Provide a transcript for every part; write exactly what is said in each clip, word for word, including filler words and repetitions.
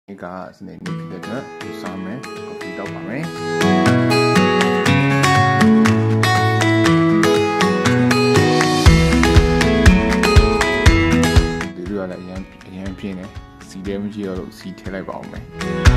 ဒီကစနေနေ့ဖြစ်တဲ့အတွက်ဒီစားမယ်ကော်ဖီတောက်ပါမယ်ဒီလိုရလည်းအရင်အရင်ပြင်းနေစီတဲမကြည့်ရလို့စီထည့်လိုက်ပါအောင်မယ်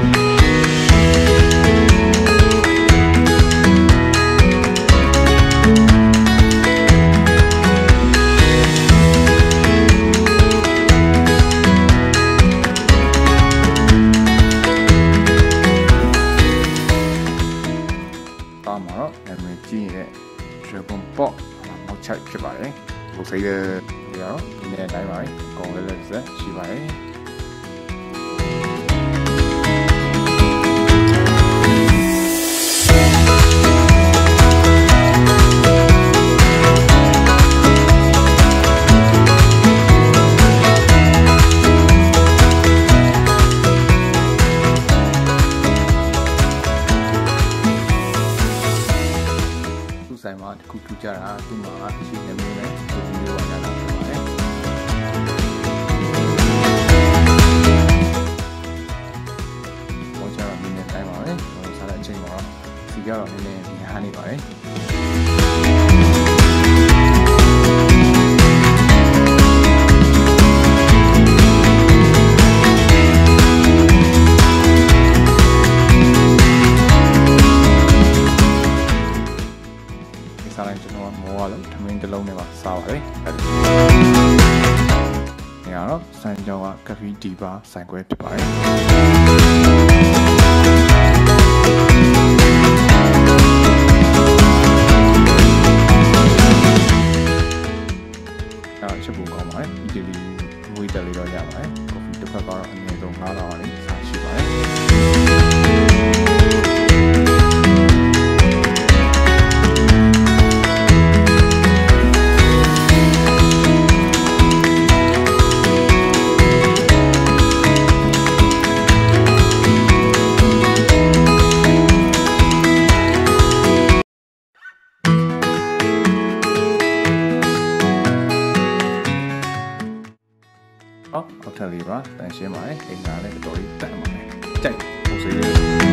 မှာတော့နာမည်ကြီးနေတဲ့ Dragon Pop နောက်ချက်ဖြစ်ပါတယ်။ကိုစိတ်ရဲ့ဒီတော့ဒီနေ့တိုင်းပါပဲ။ကောင်းလေးလေးဆက်ရှိပါတယ်။ဆိုင်မှာတခုထူးကြတာသူ့မှာရှိနေမျိုးနဲ့ဒီလိုဝါကြတာဖြစ်ပါတယ်။ဘောချာမင်းနဲ့တိုင်းပါပဲ။ဟိုစားတဲ့အချိန်မှာစီကတော့နည်းနည်းများနေပါတယ်။စားလိုက်ကျွန်တော်မောရလို့ထမင်းတစ်လုံးနဲ့ပါစားပါတယ်အဲ့ဒါနေရာတော့စံကြောင်းကကဖီဒီပါဆိုင်ခွဲဖြစ်ပါတယ်အဲ့ချက်ဖို့ကောင်းပါတယ်အီတလီဝေးတယ်လေးတော့ရပါတယ်ကော်ဖီတစ်ဖက်ကတော့အနည်းဆုံး၅တောင်လေးစားရှိပါတယ်အော်အောက်ထပ်လေးပါတန်ရှင်းပါတယ်အိမ်သားလည်းတော်တော်လေးတန်ပါတယ်ကြိုက်ပုံစံလေး